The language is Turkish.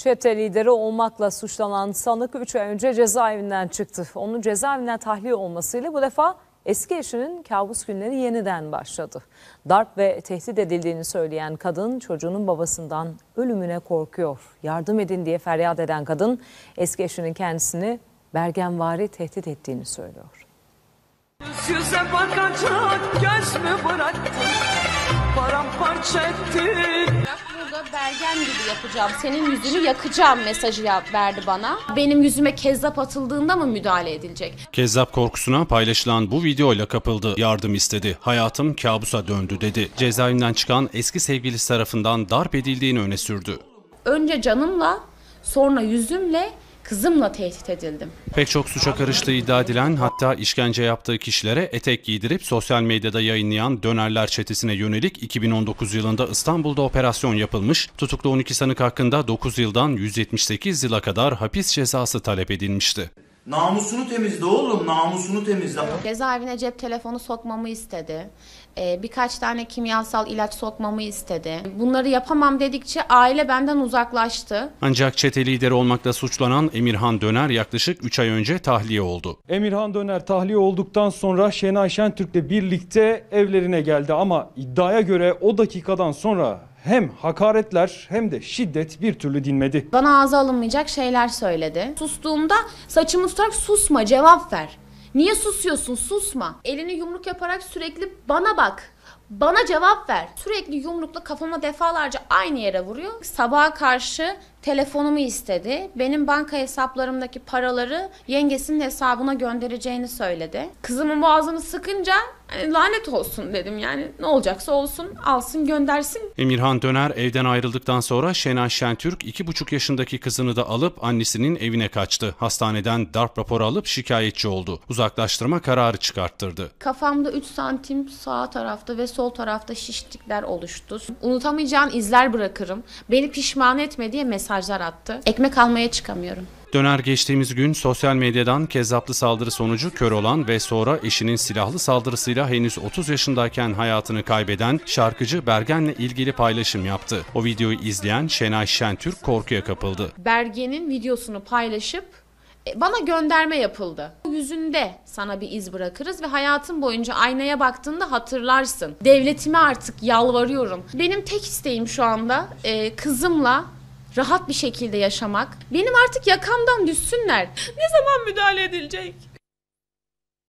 Çete lideri olmakla suçlanan sanık 3 ay önce cezaevinden çıktı. Onun cezaevinden tahliye olmasıyla bu defa eski eşinin kabus günleri yeniden başladı. Darp ve tehdit edildiğini söyleyen kadın çocuğunun babasından ölümüne korkuyor. Yardım edin diye feryat eden kadın eski eşinin kendisini bergenvari tehdit ettiğini söylüyor. Yüze bakacak göz mü bıraktın? Paramparça ettin. Burada bergen gibi yapacağım, senin yüzünü yakacağım mesajı verdi bana. Benim yüzüme kezzap atıldığında mı müdahale edilecek? Kezzap korkusuna paylaşılan bu videoyla kapıldı. Yardım istedi. Hayatım kabusa döndü dedi. Cezaevinden çıkan eski sevgilisi tarafından darp edildiğini öne sürdü. Önce canımla, sonra yüzümle, kızımla tehdit edildim. Pek çok suça karıştığı iddia edilen, hatta işkence yaptığı kişilere etek giydirip sosyal medyada yayınlayan Dönerler çetesine yönelik 2019 yılında İstanbul'da operasyon yapılmış. Tutuklu 12 sanık hakkında 9 yıldan 178 yıla kadar hapis cezası talep edilmişti. Namusunu temizle oğlum, namusunu temizle. Cezaevine cep telefonu sokmamı istedi. Birkaç tane kimyasal ilaç sokmamı istedi. Bunları yapamam dedikçe aile benden uzaklaştı. Ancak çete lideri olmakla suçlanan Emirhan Döner yaklaşık 3 ay önce tahliye oldu. Emirhan Döner tahliye olduktan sonra Şenay Şentürk'le birlikte evlerine geldi ama iddiaya göre o dakikadan sonra hem hakaretler hem de şiddet bir türlü dinmedi. Bana ağza alınmayacak şeyler söyledi. Sustuğumda saçımı tutarak susma, cevap ver. Niye susuyorsun? Susma. Elini yumruk yaparak sürekli bana bak. Bana cevap ver. Sürekli yumrukla kafama defalarca aynı yere vuruyor. Sabaha karşı telefonumu istedi. Benim banka hesaplarımdaki paraları yengesinin hesabına göndereceğini söyledi. Kızımın boğazını sıkınca lanet olsun dedim, yani ne olacaksa olsun, alsın göndersin. Emirhan Döner evden ayrıldıktan sonra Şenay Şentürk 2,5 yaşındaki kızını da alıp annesinin evine kaçtı. Hastaneden darp raporu alıp şikayetçi oldu. Uzaklaştırma kararı çıkarttırdı. Kafamda 3 santim sağ tarafta ve sol tarafta şişlikler oluştu. Unutamayacağın izler bırakırım. Beni pişman etme diye mesajlar attı. Ekmek almaya çıkamıyorum. Döner geçtiğimiz gün sosyal medyadan kezzaplı saldırı sonucu kör olan ve sonra eşinin silahlı saldırısıyla henüz 30 yaşındayken hayatını kaybeden şarkıcı Bergen'le ilgili paylaşım yaptı. O videoyu izleyen Şenay Şentürk korkuya kapıldı. Bergen'in videosunu paylaşıp bana gönderme yapıldı. Yüzünde sana bir iz bırakırız ve hayatın boyunca aynaya baktığında hatırlarsın. Devletime artık yalvarıyorum. Benim tek isteğim şu anda kızımla rahat bir şekilde yaşamak. Benim artık yakamdan düşsünler. Ne zaman müdahale edilecek?